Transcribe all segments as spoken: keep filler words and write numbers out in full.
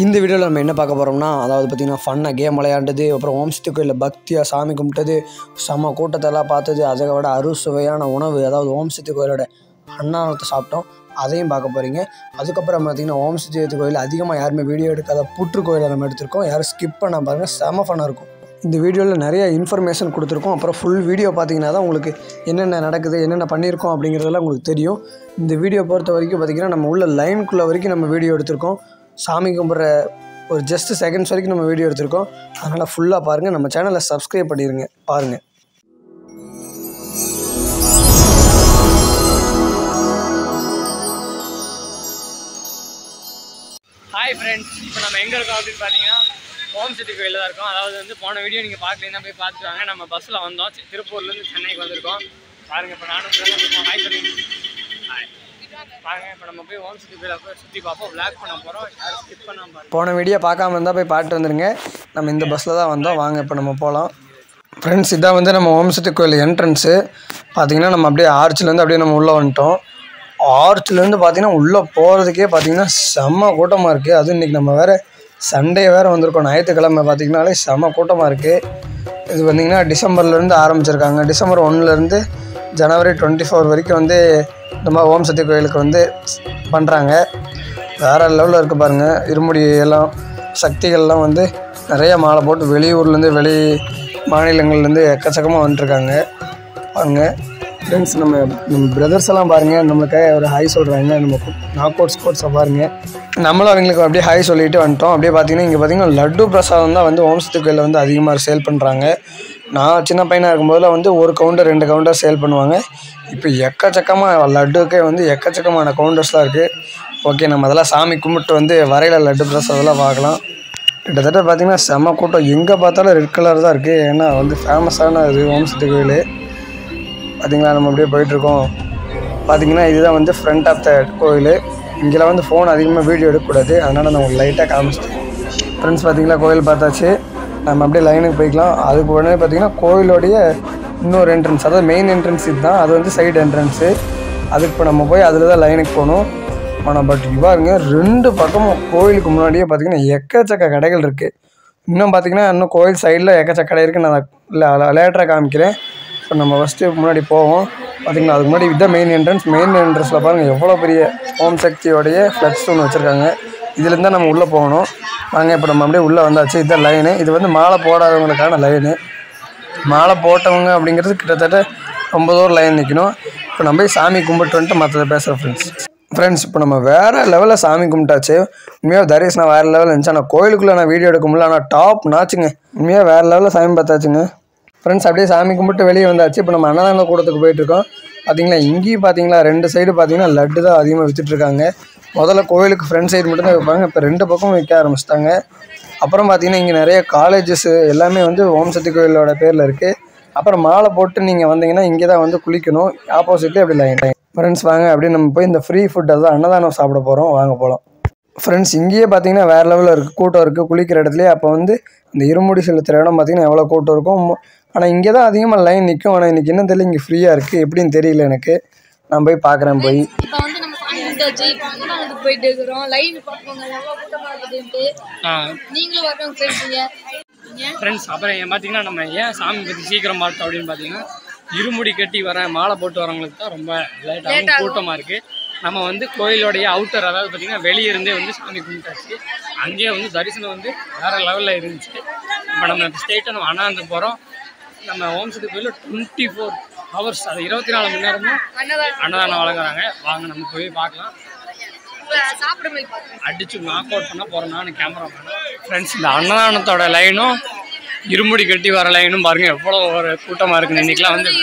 இந்த வீடியோவில் நம்ம என்ன பார்க்க போகிறோம்னா, அதாவது பார்த்திங்கன்னா ஃபன்னாக கேம் விளையாண்டது, அப்புறம் ஓம் சக்தி கோயிலில் பக்தியாக சாமி கும்பிட்டது, செம்ம கூட்டத்தெல்லாம் பார்த்தது, அதை விட அறுசுவையான உணவு, அதாவது ஓம் சக்தி கோயிலோட அன்னதானத்தை சாப்பிட்டோம், அதையும் பார்க்க போகிறீங்க. அதுக்கப்புறம் பார்த்திங்கன்னா ஓம் சக்தி கோயில் அதிகமாக யாருமே வீடியோ எடுக்காத புற்று கோயிலை நம்ம எடுத்திருக்கோம். யாரும் ஸ்கிப் பண்ண பாருங்கள், செம்ம ஃபன்னாக இருக்கும். இந்த வீடியோவில் நிறைய இன்ஃபர்மேஷன் கொடுத்துருக்கோம். அப்புறம் ஃபுல் வீடியோ பார்த்திங்கன்னா தான் உங்களுக்கு என்னென்ன நடக்குது, என்னென்ன பண்ணியிருக்கோம் அப்படிங்கிறதெல்லாம் உங்களுக்கு தெரியும். இந்த வீடியோ பொறுத்த வரைக்கும் பார்த்திங்கன்னா நம்ம உள்ள லைனுக்குள்ளே வரைக்கும் நம்ம வீடியோ எடுத்திருக்கோம். சாமி கும்பிட்ற ஒரு ஜஸ்ட் செகண்ட்ஸ் வரைக்கும் நம்ம வீடியோ எடுத்திருக்கோம். அதனால் ஃபுல்லாக பாருங்கள். நம்ம சேனலை சப்ஸ்கிரைப் பண்ணிடுங்க, பாருங்கள். ஹாய் ஃப்ரெண்ட்ஸ், இப்போ நம்ம எங்கே இருக்கோம் அப்படின்னு பார்த்தீங்கன்னா ஓம் சக்தி கோயிலில் தான் இருக்கோம். அதாவது வந்து போன வீடியோ நீங்கள் பார்க்கலன்னா போய் பார்த்துட்டு வாங்க. நம்ம பஸ்ஸில் வந்தோம், திருப்பூர்லேருந்து சென்னைக்கு வந்திருக்கோம். பாருங்கள், இப்போ நானும் ஹாய் சொல்லி ஹாய் பாருங்க. இப்போ நம்ம போய் ஓம் சக்தி கோயிலை போய் சுற்றி பார்ப்போம், விளாக் பண்ண போகிறோம். யாரும் ஸ்கிப் பண்ணாமல் பாருங்கள். போன வீடியோ பார்க்காம இருந்தால் போய் பார்த்துட்டு வந்துடுங்க. நம்ம இந்த பஸ்ஸில் தான் வந்தோம். வாங்க இப்போ நம்ம போகலாம். ஃப்ரெண்ட்ஸ், இதான் வந்து நம்ம ஓம் சக்தி கோயில் என்ட்ரன்ஸு. பார்த்திங்கன்னா நம்ம அப்படியே ஆர்ச்சிலேருந்து அப்படியே நம்ம உள்ளே வந்துட்டோம். ஆர்ச்சிலேருந்து பார்த்திங்கன்னா உள்ளே போகிறதுக்கே பார்த்திங்கன்னா செம்ம கூட்டமாக இருக்குது. அதுவும் இன்றைக்கி நம்ம வேறு சண்டே வேறு வந்திருக்கோம். ஞாயிற்றுக்கிழமை பார்த்திங்கனாலே செம்ம கூட்டமாக இருக்குது. இது பார்த்திங்கன்னா டிசம்பர்லேருந்து ஆரம்பிச்சிருக்காங்க. டிசம்பர் ஒன்றுலேருந்து ஜனவரி டுவெண்ட்டி ஃபோர் வரைக்கும் வந்து இந்த மாதிரி ஓம் சக்தி கோயிலுக்கு வந்து பண்ணுறாங்க. வேறு லெவலில் இருக்குது பாருங்கள். இருமுடி எல்லாம் சக்திகள்லாம் வந்து நிறைய மாலை போட்டு வெளியூர்லேருந்து வெளி மாநிலங்கள்லேருந்து எக்கச்சக்கமாக வந்துட்டுருக்காங்க பாருங்கள். ஃப்ரெண்ட்ஸ், நம்ம நம்ம பிரதர்ஸ் எல்லாம் பாருங்கள், நம்மளுக்காக ஒரு ஹாய் சொல்கிறாங்க. நம்ம நாக் அவுட் ஸ்கோர்ஸை பாருங்கள். நம்மளும் அவங்களுக்கு அப்படியே ஹாய் சொல்லிட்டு வந்துட்டோம். அப்படியே பார்த்திங்கன்னா இங்கே பார்த்திங்கன்னா லட்டு பிரசாதம் தான் வந்து ஓம் சக்தி கோயிலில் வந்து அதிகமாக சேல் பண்ணுறாங்க. நான் சின்ன பையனாக இருக்கும்போதில் வந்து ஒரு கவுண்டர் ரெண்டு கவுண்டர் சேல் பண்ணுவாங்க. இப்போ எக்கச்சக்கமாக லட்டுக்கே வந்து எக்கச்சக்கமான கவுண்டர்ஸ்லாம் இருக்குது. ஓகே, நம்ம அதெல்லாம் சாமி கும்பிட்டு வந்து வரையில் லட்டு பிரசாதம்லாம் பார்க்கலாம். கிட்டத்தட்ட பார்த்திங்கன்னா செம்ம கூட்டம். எங்கே பார்த்தாலும் ரெட் கலர் தான் இருக்குது. ஏன்னா வந்து ஃபேமஸான இது ஓம் சக்தி கோயில். பார்த்திங்களா, நம்ம அப்படியே போயிட்டுருக்கோம். பார்த்திங்கன்னா இதுதான் வந்து ஃப்ரண்ட் ஆஃப் த கோயில். இங்கெல்லாம் வந்து ஃபோன் அதிகமாக வீடியோ எடுக்கக்கூடாது, அதனால் நான் உங்களுக்கு லைட்டாக காமிச்சிட்டேன். ஃப்ரெண்ட்ஸ், பார்த்திங்களா கோயில் பார்த்தாச்சு. நம்ம அப்படியே லைனுக்கு போய்க்கலாம். அதுக்கு உடனே பார்த்திங்கன்னா கோயிலோடைய இன்னொரு என்ட்ரன்ஸ், அதாவது மெயின் என்ட்ரன்ஸ் இது தான். அது வந்து சைடு என்ட்ரன்ஸு. அதுக்கு இப்போ நம்ம போய் அதில் தான் லைனுக்கு போகணும். ஆனால் பட் இவ்வாறுங்க ரெண்டு பக்கமும் கோயிலுக்கு முன்னாடியே பார்த்திங்கன்னா எக்கச்சக்க கடைகள் இருக்குது. இன்னும் பார்த்திங்கன்னா இன்னும் கோயில் சைடில் எக்கச்சக்க கடை இருக்குது. நான் இல்லை லேட்டராக காமிக்கிறேன். இப்போ நம்ம ஃபஸ்ட்டு முன்னாடி போவோம். பார்த்திங்கன்னா அதுக்கு முன்னாடி இதுதான் மெயின் என்ட்ரன்ஸ். மெயின் என்ட்ரன்ஸில் பாருங்கள் எவ்வளோ பெரிய ஓம் சக்தியோடைய ஃப்ளெக்ஸ் ஒன்று வச்சுருக்காங்க. இதுலேருந்து தான் நம்ம உள்ளே போகணும். நாங்கள் இப்போ நம்ம அப்படியே உள்ளே வந்தாச்சு. இதுதான் லைனு. இது வந்து மாலை போடாதவங்களுக்கான லைனு. மாலை போட்டவங்க அப்படிங்கிறது கிட்டத்தட்ட ரொம்ப தூரம் லைன் நிற்கணும். இப்போ நம்ம போய் சாமி கும்பிட்டு வந்துட்டு மற்றதை பேசுகிறேன். ஃப்ரெண்ட்ஸ் ஃப்ரெண்ட்ஸ் இப்போ நம்ம வேறு லெவலில் சாமி கும்பிட்டாச்சு. உண்மையாக தரிசனம் வேறு லெவலில் இருந்துச்சு. ஆனால் கோயிலுக்குள்ளே நான் வீடியோ எடுக்க முடியல. ஆனால் டாப் நாச்சுங்க. உண்மையாக வேறு லெவலில் சாமி பார்த்தாச்சுங்க. ஃப்ரெண்ட்ஸ், அப்படியே சாமி கும்பிட்டு வெளியே வந்தாச்சு. இப்போ நம்ம அன்னதான கூடத்துக்கு போயிட்டுருக்கோம். பார்த்திங்களா இங்கேயும் பார்த்திங்களா ரெண்டு சைடு பார்த்திங்கன்னா லட்டு தான் அதிகமாக விற்றுட்ருக்காங்க. முதல்ல கோயிலுக்கு ஃப்ரண்ட் சைடு மட்டும் தான் வைப்பாங்க. இப்போ ரெண்டு பக்கமும் விற்க ஆரம்பிச்சிட்டாங்க. அப்புறம் பார்த்திங்கன்னா இங்கே நிறைய காலேஜஸ்ஸு எல்லாமே வந்து ஓம் சக்தி கோயிலோட பேரில் இருக்குது. அப்புறம் மாலை போட்டு நீங்கள் வந்தீங்கன்னா இங்கே தான் வந்து குளிக்கணும். ஆப்போசிட்லேயே அப்படி லைன். ஃப்ரெண்ட்ஸ் வாங்க அப்படியே நம்ம போய் இந்த ஃப்ரீ ஃபுட் அதான் அன்னதானம் சாப்பிட போகிறோம். வாங்க போகலாம். ஃப்ரெண்ட்ஸ், இங்கேயே பார்த்திங்கன்னா வேறு லெவலில் இருக்குது. கூட்டம் இருக்குது குளிக்கிற இடத்துலையே. அப்போ வந்து இந்த இருமுடி செலுத்துகிற இடம் பார்த்திங்கன்னா எவ்வளோ கூட்டம் இருக்கும். ஆனால் இங்கே தான் அதிகமாக லைன் நிற்கும். ஆனால் இன்றைக்கி என்ன தெரியல, இங்கே ஃப்ரீயாக இருக்குது. எப்படின்னு தெரியல எனக்கு. நான் போய் பார்க்குறேன். போய் இப்போ வந்து நம்ம சாமி கும்பிட்டாச்சு. இப்போ அன்னதானத்துக்கு போயிட்டு இருக்கிறோம். லைன் பார்ப்போங்க எவ்வளோ கூட்டமாக இருக்குதுன்ட்டு. நீங்களும் வரணும் ஃப்ரெண்ட்ஸ். ஃப்ரெண்ட்ஸ், அப்புறம் பார்த்தீங்கன்னா நம்ம ஏன் சாமி பற்றி சீக்கிரம் பார்த்தோம் அப்படின்னு பார்த்தீங்கன்னா இருமுடி கட்டி வரேன் மாலை போட்டு வரவங்களுக்கு தான் ரொம்ப லேட்டாக கூட்டமாக இருக்குது. நம்ம வந்து கோயிலோடைய அவுட்டர், அதாவது பார்த்திங்கன்னா வெளியே இருந்தே வந்து சாமி கும்பிட்டாச்சு. அங்கேயே வந்து தரிசனம் வந்து வேறு லெவலில் இருந்துச்சு. இப்போ நம்ம ஸ்டேட்டாக நம்ம அன்னதானத்துக்கு போகிறோம். நம்ம ஓம் சக்தி கோயிலில் டுவெண்ட்டி ஃபோர் ஹவர்ஸ் அது இருபத்தி நாலு மணி நேரமும் அன்னதானம் வழங்குறாங்க. வாங்க நம்ம போய் பார்க்கலாம். அடிச்சு நாக் அவுட் பண்ண போகிறோம் நான் கேமரா பண்ண. ஃப்ரெண்ட்ஸ், இந்த அன்னதானத்தோட லைனும் இருமுடி கட்டி வர லைனும் பாருங்கள் எவ்வளோ ஒரு கூட்டமாக இருக்குது. இன்றைக்கெலாம் வந்து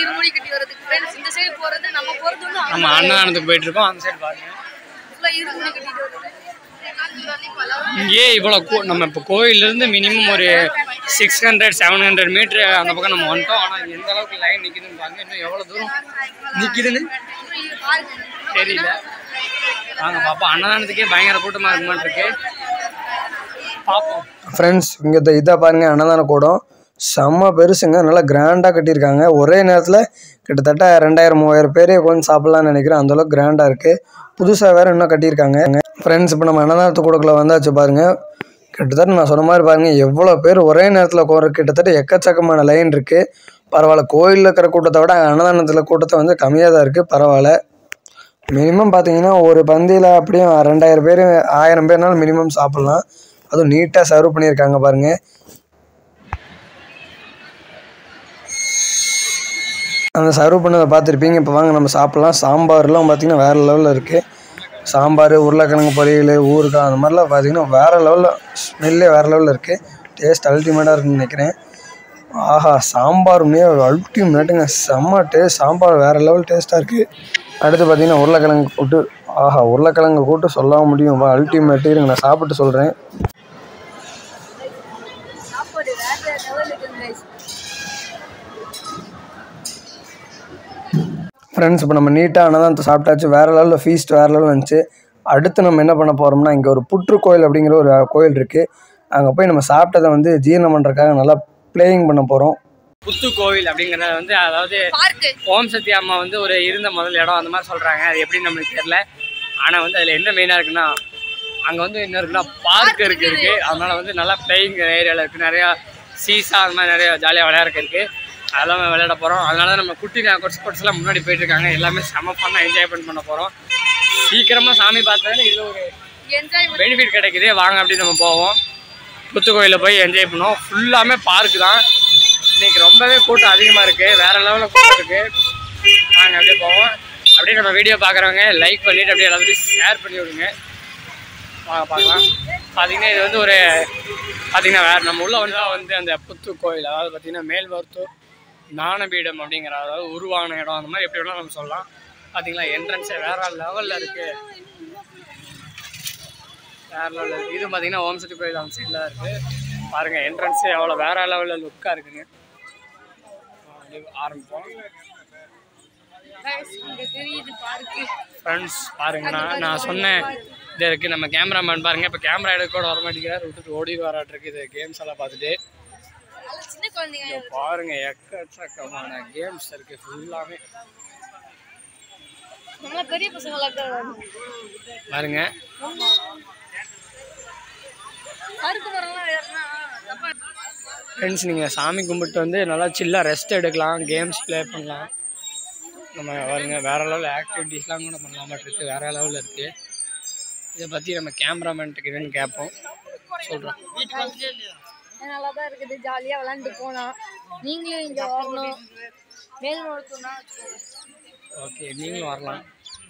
நம்ம அன்னதானத்துக்கு போயிட்டுருக்கோம். அந்த சைடு பாருங்கள் இங்கேயே இவ்வளோ நம்ம இப்போ கோயிலேருந்து மினிமம் ஒரு six hundred seven hundred meter அந்த பக்கம் நம்ம வந்துட்டோம். ஆனால் எந்த அளவுக்கு லைன் நிற்கிதுன்னு பாருங்க. இன்னும் எவ்வளோ தூரம் நிற்கிதுன்னு தெரியல. வாங்க பார்ப்போம். அன்னதானத்துக்கே பயங்கர கூட்டமாக இருக்குமான்ருக்கு. பார்ப்போம். ஃப்ரெண்ட்ஸ், இங்கே இதாக பாருங்கள் அன்னதான கூடம் செம்ம பெருசுங்க. நல்லா கிராண்டாக கட்டியிருக்காங்க. ஒரே நேரத்தில் கிட்டத்தட்ட ரெண்டாயிரம் மூவாயிரம் பேரே உட்காந்து சாப்பிட்லான்னு நினைக்கிறேன். அந்தளவுக்கு கிராண்டாக இருக்குது. புதுசாக வேறு இன்னும் கட்டியிருக்காங்க. ஃப்ரெண்ட்ஸ், இப்போ நம்ம அன்னதானத்து கூடக்குள்ள வந்தாச்சு பாருங்கள். கிட்டத்தட்ட நான் சொன்ன மாதிரி பாருங்கள் எவ்வளோ பேர் ஒரே நேரத்தில் போகிற கிட்டத்தட்ட எக்கச்சக்கமான லைன் இருக்குது. பரவாயில்ல, கோயிலில் இருக்கிற கூட்டத்தை விட அன்னதானத்தில் கூட்டத்தை வந்து கம்மியாக தான் இருக்குது. பரவாயில்ல. மினிமம் பார்த்தீங்கன்னா ஒரு பந்தியில் அப்படியும் ரெண்டாயிரம் பேர் ஆயிரம் பேர்னாலும் மினிமம் சாப்பிட்லாம். அதுவும் நீட்டாக சர்வ் பண்ணியிருக்காங்க பாருங்கள். அந்த சர்வ் பண்ணதை பார்த்துருப்பீங்க. இப்போ வாங்க நம்ம சாப்பிட்லாம். சாம்பார்லாம் பார்த்திங்கன்னா வேறு லெவலில் இருக்குது. சாம்பார், உருளைக்கிழங்கு பொரியல், ஊறுகாய் அந்த மாதிரிலாம் பார்த்திங்கன்னா வேறு லெவலில் ஸ்மெல்லே வேறு லெவலில் இருக்குது. டேஸ்ட் அல்டிமேட்டாக இருக்குன்னு நினைக்கிறேன். ஆஹா, சாம்பார் உண்மையாக அல்டிமேட்டுங்க. செம்ம டேஸ்ட். சாம்பார் வேறு லெவல் டேஸ்ட்டாக இருக்குது. அடுத்து பார்த்திங்கன்னா உருளைக்கிழங்கு கூட்டு. ஆஹா, உருளைக்கிழங்கு கூட்டு சொல்ல முடியும் அல்டிமேட்டு. இருங்க நான் சாப்பிட்டு சொல்கிறேன். ஃப்ரெண்ட்ஸ், இப்போ நம்ம நீட்டாக அன்னதானத்தை சாப்பிட்டாச்சு. வேறு லெவலில் ஃபீஸ்ட் வேறு லெவலில் இருந்துச்சு. அடுத்து நம்ம என்ன பண்ண போகிறோம்னா, இங்கே ஒரு புற்று கோயில் அப்படிங்கிற ஒரு கோயில் இருக்குது. அங்கே போய் நம்ம சாப்பிட்டதை வந்து ஜீரணம் பண்ணுறதுக்காக நல்லா ப்ளேயிங் பண்ண போகிறோம். புத்து கோவில் அப்படிங்கிறத வந்து அதாவது ஓம் சக்தி அம்மா வந்து ஒரு இருந்த முதல் இடம் அந்த மாதிரி சொல்கிறாங்க. அது எப்படின்னு நம்மளுக்கு தெரியல. ஆனால் வந்து அதில் என்ன மெயினாக இருக்குன்னா, அங்கே வந்து என்ன இருக்குன்னா பார்க் இருக்குது இருக்குது அதனால் வந்து நல்லா ப்ளேயிங் ஏரியாவில் இருக்குது. நிறையா சீசா அந்த மாதிரி நிறையா ஜாலியாக விளையாடுறதுக்கு இருக்குது. அதெல்லாம் விளையாட போகிறோம். அதனால தான் நம்ம குட்டி கொட்ஸ் கொட்ஸ்லாம் முன்னாடி போயிட்டுருக்காங்க. எல்லாமே செம்ம பண்ணால் என்ஜாய்மெண்ட் பண்ண போகிறோம். சீக்கிரமாக சாமி பார்த்தாலும் இதில் ஒரு பெனிஃபிட் கிடைக்குது. வாங்க அப்படி நம்ம போவோம். புத்து கோயிலில் போய் என்ஜாய் பண்ணுவோம். ஃபுல்லாமே பார்க்கு தான். இன்றைக்கி ரொம்பவே கூட்டம் அதிகமாக இருக்குது. வேறு லெவலில் கூட்டம் இருக்குது. வாங்க அப்படியே போவோம். அப்படியே நம்ம வீடியோ பார்க்குறவங்க லைக் பண்ணிவிட்டு அப்படியே எல்லாத்தையும் ஷேர் பண்ணி விடுங்க. வாங்க பார்க்கலாம். பார்த்திங்கன்னா இது வந்து ஒரு பார்த்திங்கன்னா வேறு நம்ம உள்ள வந்து வந்து அந்த புத்து கோயில், அதாவது பார்த்திங்கன்னா மேல்வர்த்தூர் ஞானபீடம் அப்படிங்கிற அதாவது உருவான இடம் அந்த மாதிரி எப்படி வேணாலும் நம்ம சொல்லலாம். பார்த்தீங்களா, என்ட்ரன்ஸே வேறு லெவலில் இருக்குது. வேறு லெவலில் இருக்குது. இது பார்த்திங்கன்னா ஓம் சக்தி கோயில் அந்த சைடில் இருக்குது. பாருங்கள், என்ட்ரன்ஸே எவ்வளோ வேறு லெவலில் லுக்காக இருக்குங்க. ஆரம்பிப்போம். ஃப்ரெண்ட்ஸ் பாருங்கண்ணா, நான் சொன்னேன் இது இருக்குது. நம்ம கேமராமேன் பாருங்கள், இப்போ கேமரா எடுக்க கூட வர மாட்டேங்கிறார். விட்டுட்டு ஓடி வராட்டிருக்கு. இது கேம்ஸ் எல்லாம் பார்த்துட்டு பாருங்க, எக்கச்சக்கமான கேம்ஸ் இருக்கு. ஃபுல்லாமே பெரிய பசங்க பாருங்க. ஃப்ரெண்ட்ஸ், நீங்கள் சாமி கும்பிட்டு வந்து நல்லா சில்லாக ரெஸ்ட் எடுக்கலாம், கேம்ஸ் ப்ளே பண்ணலாம். நம்ம பாருங்க வேறு லெவலில் ஆக்டிவிட்டீஸ்லாம் கூட பண்ணலாம் இருக்குது. வேறு லெவலில் இருக்குது. இதை பற்றி நம்ம கேமராமேன்ட்டுக்கு என்னன்னு கேட்போம், சொல்கிறோம். நல்லா தான் இருக்குது. ஜாலியாக விளாண்டு போகலாம். நீங்களும் இங்கே வரணும். மேல்மருத்துவம்னா ஓகே, நீங்களும் வரலாம்.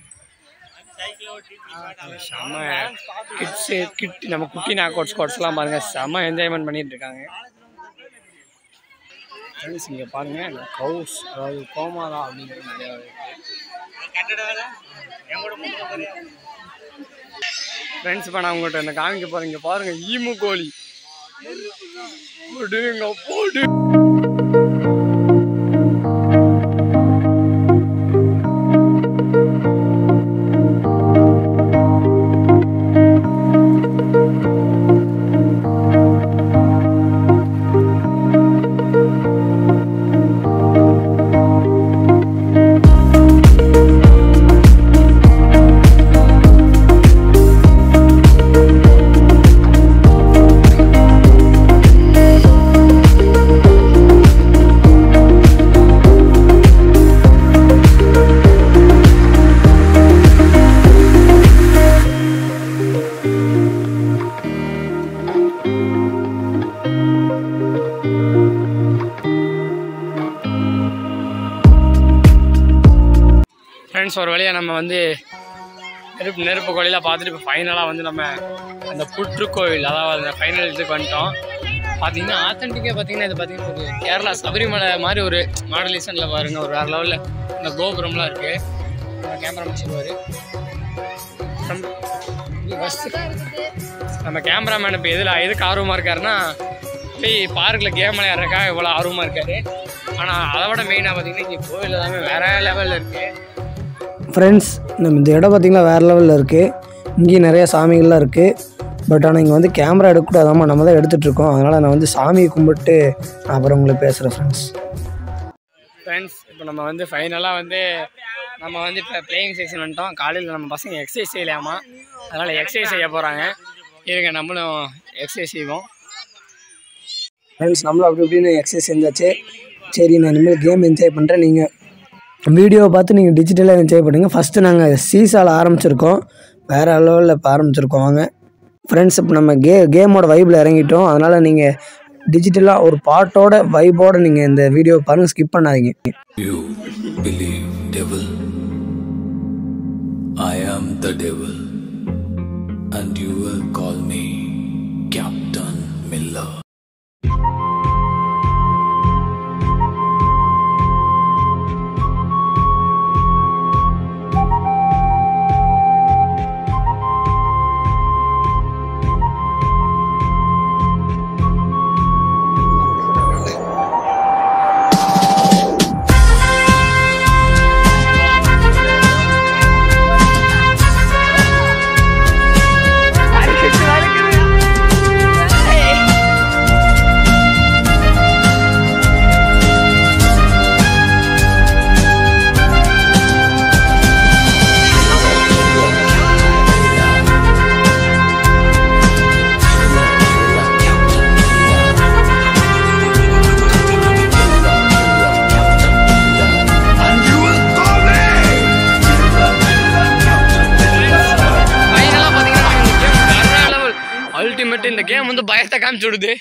செம்ம கிட்ஸு கிட் நம்ம குட்டி நாக்கோட்ஸ் கோட்ஸ்லாம் பாருங்கள், செம்ம என்ஜாய்மெண்ட் பண்ணிகிட்டு இருக்காங்க. ஃப்ரெண்ட்ஸ், இங்கே பாருங்கள் கவுஸ், அதாவது கோமாதா அப்படிங்கிற நிறையா ஃப்ரெண்ட்ஸ். இப்போ நான் உங்கள்கிட்ட என்ன காமிக்க போகிறேன். இங்கே பாருங்கள், ஈமு கோழி போடுங்க போடு. ஃப்ரெண்ட்ஸ், ஒரு வழியாக நம்ம வந்து நெருப்பு நெருப்பு கோயிலாக பார்த்துட்டு இப்போ ஃபைனலாக வந்து நம்ம அந்த புற்று கோயில், அதாவது அந்த ஃபைனல் இதுக்கு வந்துட்டோம். பார்த்தீங்கன்னா ஆத்தென்டிக்காக பார்த்தீங்கன்னா இது பார்த்தீங்கன்னா ஒரு கேரளா சபரிமலை மாதிரி ஒரு மாடலேஷனில் பாருங்கள். ஒரு வேறு லெவலில் இந்த கோபுரம்லாம் இருக்குது. கேமராமேன் சொல்லுவார். ஃபஸ்ட்டு நம்ம கேமராமேன் இப்போ எதில் எதுக்கு ஆர்வமாக இருக்காருன்னா, போய் பார்க்கில் கேம் விளையாடுறக்கா இவ்வளோ ஆர்வமாக இருக்காரு. ஆனால் அதை விட மெயினாக பார்த்தீங்கன்னா இங்கே கோயில் எல்லாமே வேறு லெவலில் இருக்குது. ஃப்ரெண்ட்ஸ், நம்ம இந்த இடம் பார்த்திங்கன்னா வேறு லெவலில் இருக்குது. இங்கேயும் நிறையா சாமிகள்லாம் இருக்குது. பட் ஆனால் இங்கே வந்து கேமரா எடுக்கக்கூடாதாம்மா, நம்ம தான் எடுத்துகிட்ருக்கோம். அதனால் நான் வந்து சாமியை கும்பிட்டு நான் அப்புறம் உங்களுக்கு பேசுகிறேன். ஃப்ரெண்ட்ஸ் ஃப்ரெண்ட்ஸ் இப்போ நம்ம வந்து ஃபைனலாக வந்து நம்ம வந்து இப்போ பிளேயிங் செக்ஷன் வந்துட்டோம். காலையில் நம்ம பசங்க எக்ஸசைஸ் செய்யலாமா, அதனால் எக்ஸசைஸ் செய்ய போகிறாங்க. இருங்க நம்மளும் எக்ஸசைஸ் செய்வோம். ஃப்ரெண்ட்ஸ் நம்மளும் அப்படி இப்படின்னு எக்ஸசைஸ் செஞ்சாச்சு. சரி நான் இனிமேல் கேம் என்ஜாய் பண்ணுறேன். நீங்கள் வீடியோவை பார்த்து நீங்கள் டிஜிட்டலாக என்ஜாய் பண்ணுங்கள். ஃபஸ்ட்டு நாங்கள் சீசாவில் ஆரம்பிச்சிருக்கோம், வேறு லெவலில் இப்போ ஆரம்பிச்சிருக்கோம். வாங்க ஃப்ரெண்ட்ஸ், இப்போ நம்ம கே கேமோட வைப்பில் இறங்கிட்டோம். அதனால் நீங்கள் டிஜிட்டலாக ஒரு பாட்டோட வைப்போட நீங்கள் இந்த வீடியோ பாருங்கள், ஸ்கிப் பண்ணாதீங்க. You believe devil? I am the devil, and you will call me Captain Miller. Ultimate இந்த கேம் வந்து பயத்தை காமிச்சு விடுது.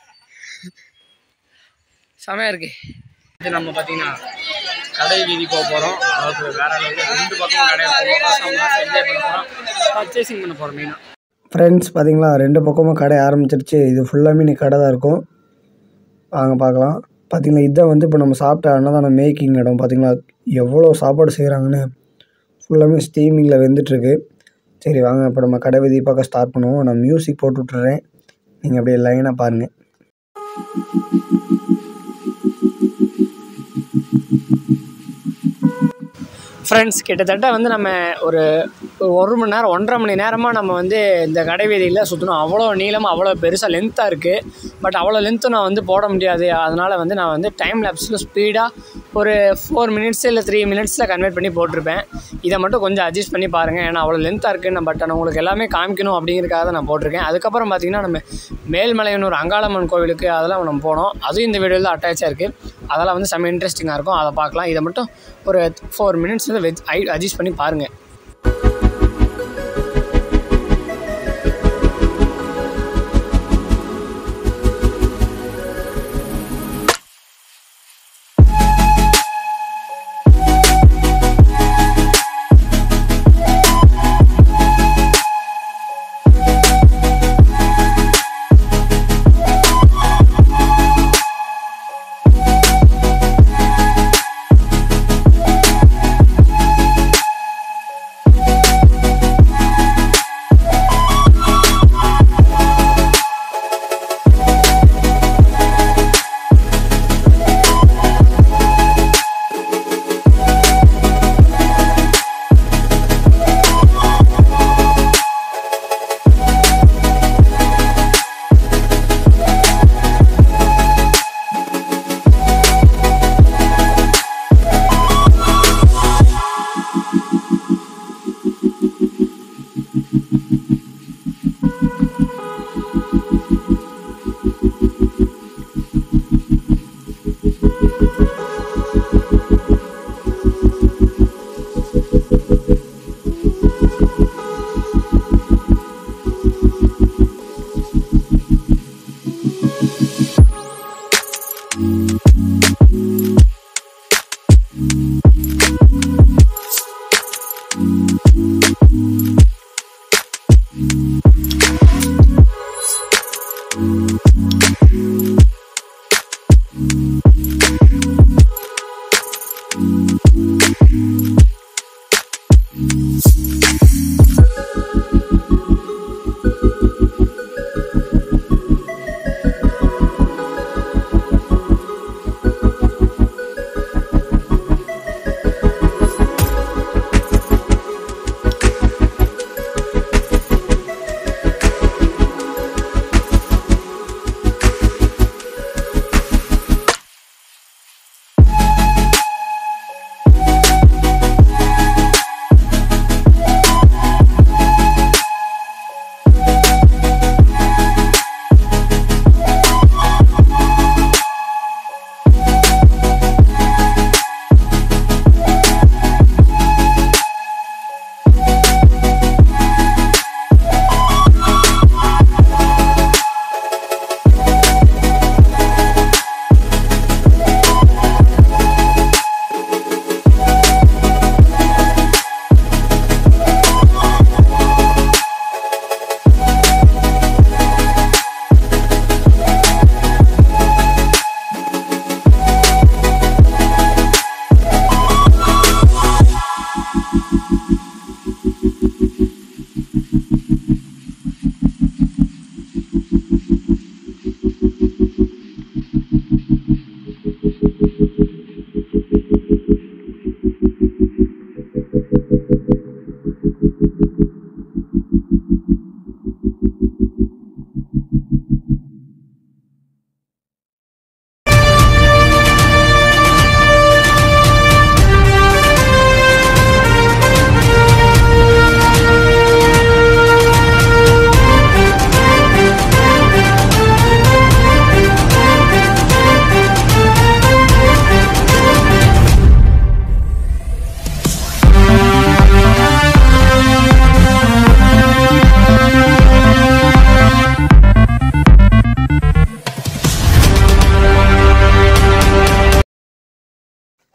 செமையாக இருக்குது. இது நம்ம பார்த்தீங்கன்னா கடை வீதி போக போகிறோம். அதாவது வேற ரெண்டு பக்கம் கடை என்ஜாய் பண்ண போகிறோம், பர்ச்சேசிங் பண்ண போகிறோம். மெயினாக ஃப்ரெண்ட்ஸ் பார்த்தீங்களா, ரெண்டு பக்கமும் கடை ஆரம்பிச்சிருச்சு. இது ஃபுல்லாமே நீ கடை தான் இருக்கும். வாங்க பார்க்கலாம். பார்த்தீங்களா, இதுதான் வந்து இப்போ நம்ம சாப்பிட்ட அன்னதானம் மேக்கிங் இடம். பார்த்தீங்களா எவ்வளோ சாப்பாடு செய்கிறாங்கன்னு. ஃபுல்லாமே ஸ்டீமிங்கில் வெந்துட்டுருக்கு. சரி வாங்க இப்போ நம்ம கடை வீதி பார்க்க ஸ்டார்ட் பண்ணுவோம். நான் மியூசிக் போட்டு விட்டுறேன், நீங்கள் அப்படியே லைனாக பாருங்கள். ஃப்ரெண்ட்ஸ், கிட்டத்தட்ட வந்து நம்ம ஒரு ஒரு மணி நேரம் ஒன்றரை மணி நேரமாக நம்ம வந்து இந்த கடை வீதியில் சுற்றணும். அவ்வளோ நீளமாக அவ்வளோ பெருசாக லென்த்தாக இருக்குது. பட் அவ்வளோ லென்த்து நான் வந்து போட முடியாது. அதனால் வந்து நான் வந்து டைம் லேப்ஸில் ஸ்பீடாக ஒரு ஃபோர் மினிட்ஸ் இல்லை த்ரீ மினிட்ஸில் கன்வெர்ட் பண்ணி போட்டிருப்பேன். இதை மட்டும் கொஞ்சம் அட்ஜஸ்ட் பண்ணி பாருங்கள், ஏன்னா அவ்வளோ லென்த்தாக இருக்குன்னு. பட் நான் உங்களுக்கு எல்லாமே காமிக்கணும் அப்படிங்கிறக்காக தான் நான் போட்டிருக்கேன். அதுக்கப்புறம் பார்த்திங்கன்னா நம்ம மேல்மலையனூர் அங்காளம்மன் கோவிலுக்கு அதெல்லாம் நம்ம போனோம். அதுவும் இந்த வீடியோவில் அட்டாச்சாக இருக்குது. அதெல்லாம் வந்து செம்ம இன்ட்ரெஸ்டிங்காக இருக்கும், அதை பார்க்கலாம். இதை மட்டும் ஒரு ஃபோர் மினிட்ஸ் வந்து வெஜ் ஐ அட்ஜஸ்ட் பண்ணி பாருங்கள்.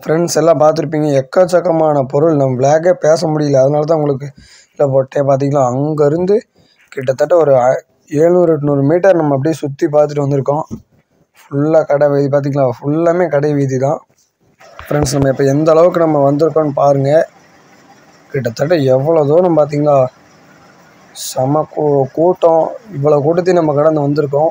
ஃப்ரெண்ட்ஸ் எல்லாம் பார்த்துருப்பீங்க, எக்கச்சக்கமான பொருள். நம்ம விளாகே பேச முடியல, அதனால தான் உங்களுக்கு இல்லை போட்டே. பார்த்திங்களா, அங்கேருந்து கிட்டத்தட்ட ஒரு ஏழ்நூறு எட்நூறு மீட்டர் நம்ம அப்படியே சுற்றி பார்த்துட்டு வந்திருக்கோம். ஃபுல்லாக கடை வீதி. பார்த்திங்களா, ஃபுல்லாமே கடை வீதி தான். ஃப்ரெண்ட்ஸ் நம்ம இப்போ எந்த அளவுக்கு நம்ம வந்திருக்கோன்னு பாருங்கள். கிட்டத்தட்ட எவ்வளோ தூரம் பார்த்திங்களா, செம கூ கூட்டம். இவ்வளோ கூட்டத்தையும் நம்ம கடந்து வந்திருக்கோம்.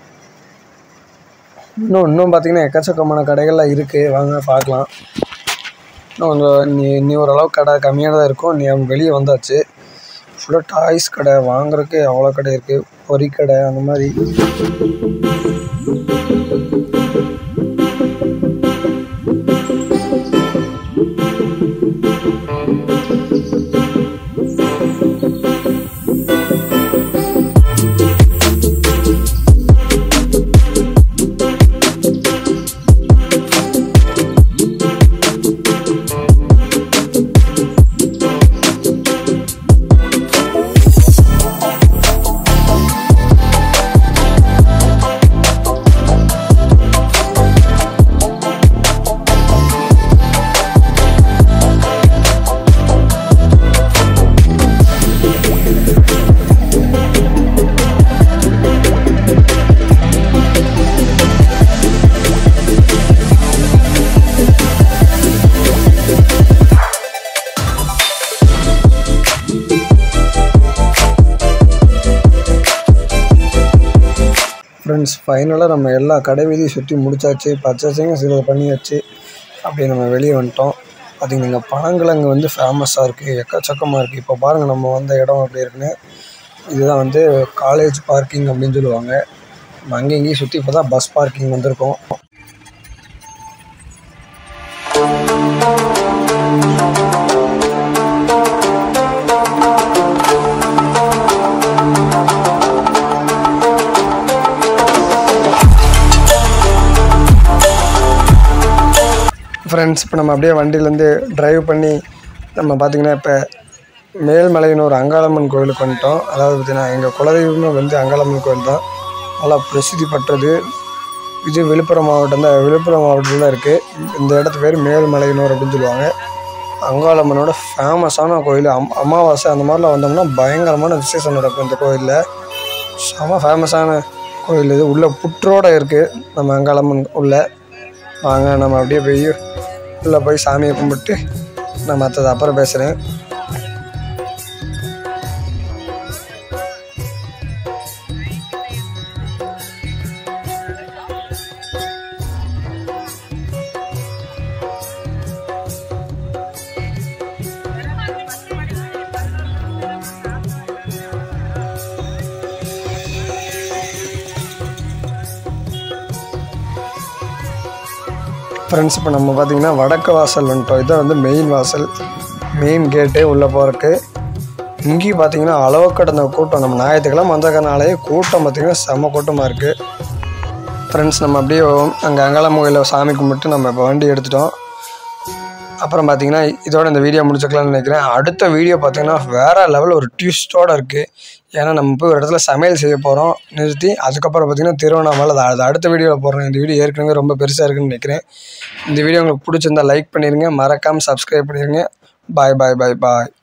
இன்னும் இன்னும் பார்த்திங்கன்னா எக்கச்சக்கமான கடைகள்லாம் இருக்குது. வாங்க பார்க்கலாம். இன்னும் கொஞ்சம் நீ நீ ஓரளவுக்கு கடை கம்மியாக தான் இருக்கும். நீ வெளியே வந்தாச்சு. ஃபுல்லாக டாய்ஸ் கடை, வாங்குறதுக்கு அவ்வளோ கடை இருக்குது. பொறிக்கடை அந்த மாதிரி. ஃப்ரெண்ட்ஸ் ஃபைனலாக நம்ம எல்லா கடை வீதியும் சுற்றி முடிச்சாச்சு. பர்ச்சேசிங்கும் சில பண்ணியாச்சு. அப்படியே நம்ம வெளியே வந்துட்டோம். பார்த்திங்கன்னா இங்கே பனங்கிழங்கு வந்து ஃபேமஸாக இருக்குது, எக்கச்சக்கமாக இருக்குது. இப்போ பாருங்கள் நம்ம வந்த இடம் அப்படி இருக்குன்னு. இதுதான் வந்து காலேஜ் பார்க்கிங் அப்படின்னு சொல்லுவாங்க. நம்ம அங்கேயும் இங்கேயும் சுற்றி இப்போ தான் பஸ் பார்க்கிங் வந்திருக்கோம். ஃப்ரெண்ட்ஸ் இப்போ நம்ம அப்படியே வண்டியிலேருந்து ட்ரைவ் பண்ணி நம்ம பார்த்திங்கன்னா இப்போ மேல்மலையனூர் அங்காளம்மன் கோயிலுக்கு வந்துட்டோம். அதாவது பார்த்திங்கன்னா எங்கள் குலதெய்வமே வந்து அங்காளம்மன் கோயில் தான். நல்லா பிரசித்தி பெற்றது. இது விழுப்புரம் மாவட்டம் தான். விழுப்புரம் மாவட்டத்தில் தான் இருக்குது. இந்த இடத்து பேர் மேல்மலையனூர் அப்படின்னு சொல்லுவாங்க. அங்காளம்மனோட ஃபேமஸான கோயில். அம் அமாவாசை அந்த மாதிரிலாம் வந்தோம்னா பயங்கரமான விசேஷம் நடக்கும் இந்த கோயிலில். செம ஃபேமஸான கோயில் இது. உள்ளே புற்றோடு இருக்குது நம்ம அங்காளம்மன் உள்ள. வாங்க நம்ம அப்படியே போய் உள்ளே போய் சாமியை கும்பிட்டு நான் மற்றது அப்புறம் பேசுகிறேன். ஃப்ரெண்ட்ஸ் இப்போ நம்ம பார்த்திங்கன்னா வடக்கு வாசல் வந்துட்டோம். இதான் வந்து மெயின் வாசல், மெயின் கேட்டு உள்ளே போகிறக்கு. இங்கேயும் பார்த்திங்கன்னா அளவு கடந்த கூட்டம். நம்ம ஞாயிற்றுக்கிழமை வந்ததுனாலே கூட்டம் பார்த்திங்கன்னா செம்ம கூட்டமாக இருக்குது. ஃப்ரெண்ட்ஸ் நம்ம அப்படியே அங்கே அங்காளம்மன் கோயிலில் சாமி கும்பிட்டு நம்ம இப்போ வண்டி எடுத்துட்டோம். அப்புறம் பார்த்திங்கன்னா இதோட இந்த வீடியோ முடிச்சுக்கலாம்னு நினைக்கிறேன். அடுத்த வீடியோ பார்த்திங்கன்னா வேறு லெவலில் ஒரு ட்விஸ்ட்டோடு இருக்குது. ஏன்னா நம்ம போய் ஒரு இடத்துல சமையல் செய்ய போகிறோம் நிறுத்தி. அதுக்கப்புறம் பார்த்திங்கன்னா திருவண்ணாமலை. அது அடுத்த வீடியோவில் போடுறேன். இந்த வீடியோ ஏற்கனவே ரொம்ப பெருசாக இருக்குதுன்னு நினைக்கிறேன். இந்த வீடியோ உங்களுக்கு பிடிச்சிருந்தால் லைக் பண்ணிடுங்க, மறக்காமல் சப்ஸ்கிரைப் பண்ணிடுங்க. பாய் பாய் பாய் பாய்.